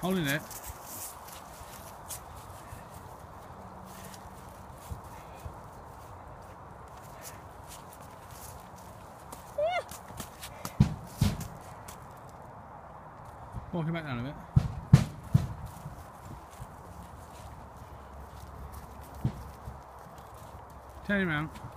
Holding it. Walking back down a bit. Turn him around.